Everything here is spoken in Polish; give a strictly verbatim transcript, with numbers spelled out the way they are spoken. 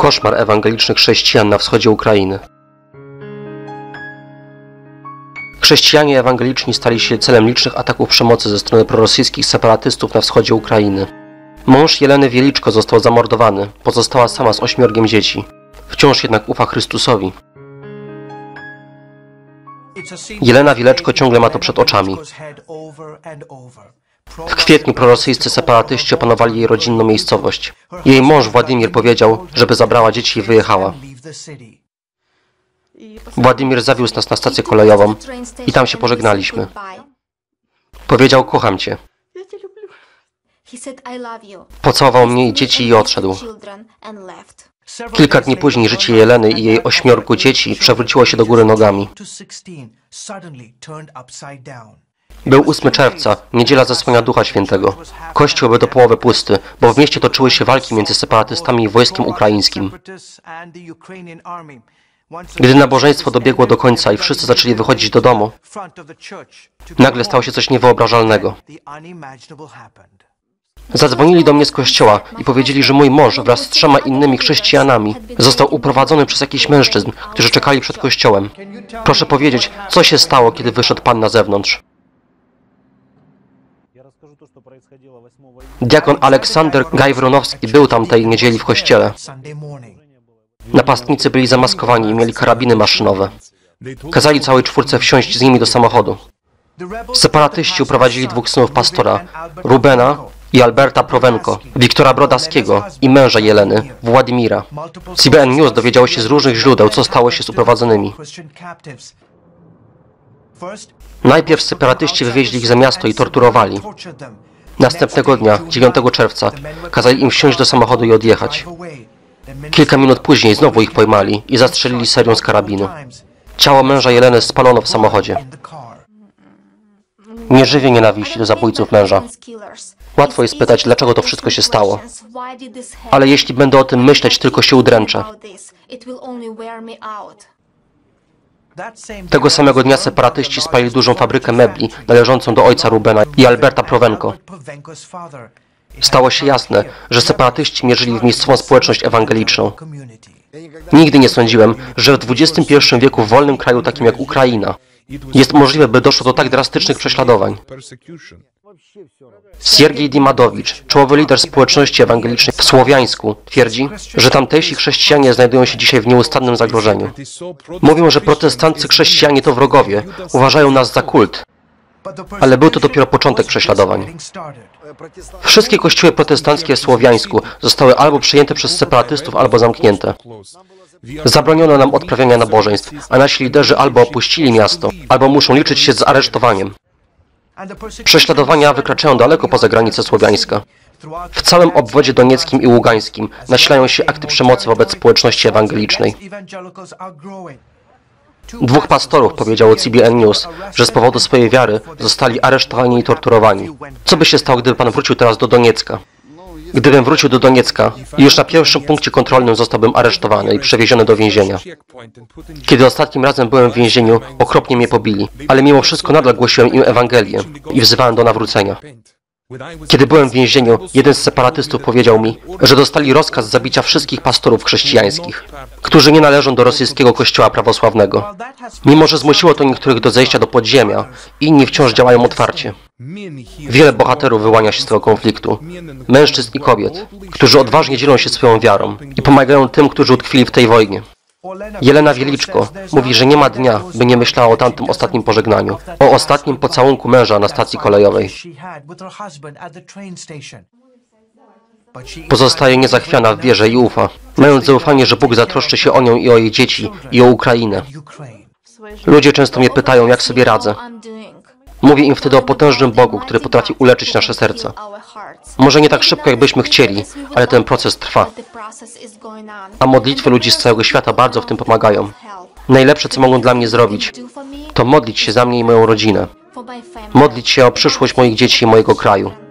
Koszmar ewangelicznych chrześcijan na wschodzie Ukrainy. Chrześcijanie ewangeliczni stali się celem licznych ataków przemocy ze strony prorosyjskich separatystów na wschodzie Ukrainy. Mąż Jeleny Wieliczko został zamordowany, pozostała sama z ośmiorgiem dzieci. Wciąż jednak ufa Chrystusowi. Jelena Wieleczko ciągle ma to przed oczami. W kwietniu prorosyjscy separatyści opanowali jej rodzinną miejscowość. Jej mąż Władimir powiedział, żeby zabrała dzieci i wyjechała. Władimir zawiózł nas na stację kolejową i tam się pożegnaliśmy. Powiedział: kocham cię. Pocałował mnie i dzieci i odszedł. Kilka dni później życie Jeleny i jej ośmiorgu dzieci przewróciło się do góry nogami. Był ósmego czerwca, niedziela zasłania Ducha Świętego. Kościół był do połowy pusty, bo w mieście toczyły się walki między separatystami i wojskiem ukraińskim. Gdy nabożeństwo dobiegło do końca i wszyscy zaczęli wychodzić do domu, nagle stało się coś niewyobrażalnego. Zadzwonili do mnie z kościoła i powiedzieli, że mój mąż wraz z trzema innymi chrześcijanami został uprowadzony przez jakichś mężczyzn, którzy czekali przed kościołem. Proszę powiedzieć, co się stało, kiedy wyszedł Pan na zewnątrz? Diakon Aleksander Gajwronowski był tam tej niedzieli w kościele. Napastnicy byli zamaskowani i mieli karabiny maszynowe. Kazali całej czwórce wsiąść z nimi do samochodu. Separatyści uprowadzili dwóch synów pastora, Rubena i Alberta Prowenko, Wiktora Brodaskiego i męża Jeleny, Władimira. C B N News dowiedziało się z różnych źródeł, co stało się z uprowadzonymi. Najpierw separatyści wywieźli ich za miasto i torturowali. Następnego dnia, dziewiątego czerwca, kazali im wsiąść do samochodu i odjechać. Kilka minut później znowu ich pojmali i zastrzelili serią z karabinu. Ciało męża Jeleny spalono w samochodzie. Nie żywię nienawiści do zabójców męża. Łatwo jest pytać, dlaczego to wszystko się stało. Ale jeśli będę o tym myśleć, tylko się udręczę. Tego samego dnia separatyści spalili dużą fabrykę mebli należącą do ojca Rubena i Alberta Prowenko. Stało się jasne, że separatyści mierzyli w miejscową społeczność ewangeliczną. Nigdy nie sądziłem, że w dwudziestym pierwszym wieku w wolnym kraju takim jak Ukraina jest możliwe, by doszło do tak drastycznych prześladowań. Siergiej Dimadowicz, czołowy lider społeczności ewangelicznej w Słowiańsku, twierdzi, że tamtejsi chrześcijanie znajdują się dzisiaj w nieustannym zagrożeniu. Mówią, że protestanccy chrześcijanie to wrogowie, uważają nas za kult. Ale był to dopiero początek prześladowań. Wszystkie kościoły protestanckie w Słowiańsku zostały albo przejęte przez separatystów, albo zamknięte. Zabroniono nam odprawiania nabożeństw, a nasi liderzy albo opuścili miasto, albo muszą liczyć się z aresztowaniem. Prześladowania wykraczają daleko poza granice Słowiańska. W całym obwodzie donieckim i ługańskim nasilają się akty przemocy wobec społeczności ewangelicznej. Dwóch pastorów powiedziało C B N News, że z powodu swojej wiary zostali aresztowani i torturowani. Co by się stało, gdyby Pan wrócił teraz do Doniecka? Gdybym wrócił do Doniecka i już na pierwszym punkcie kontrolnym zostałbym aresztowany i przewieziony do więzienia. Kiedy ostatnim razem byłem w więzieniu, okropnie mnie pobili, ale mimo wszystko nadal głosiłem im Ewangelię i wzywałem do nawrócenia. Kiedy byłem w więzieniu, jeden z separatystów powiedział mi, że dostali rozkaz zabicia wszystkich pastorów chrześcijańskich, którzy nie należą do rosyjskiego kościoła prawosławnego. Mimo że zmusiło to niektórych do zejścia do podziemia, inni wciąż działają otwarcie. Wiele bohaterów wyłania się z tego konfliktu, mężczyzn i kobiet, którzy odważnie dzielą się swoją wiarą i pomagają tym, którzy utkwili w tej wojnie. Jelena Wieliczko mówi, że nie ma dnia, by nie myślała o tamtym ostatnim pożegnaniu, o ostatnim pocałunku męża na stacji kolejowej. Pozostaje niezachwiana w wierze i ufa, mając zaufanie, że Bóg zatroszczy się o nią i o jej dzieci, i o Ukrainę. Ludzie często mnie pytają, jak sobie radzę. Mówię im wtedy o potężnym Bogu, który potrafi uleczyć nasze serca. Może nie tak szybko, jakbyśmy chcieli, ale ten proces trwa. A modlitwy ludzi z całego świata bardzo w tym pomagają. Najlepsze, co mogą dla mnie zrobić, to modlić się za mnie i moją rodzinę. Modlić się o przyszłość moich dzieci i mojego kraju.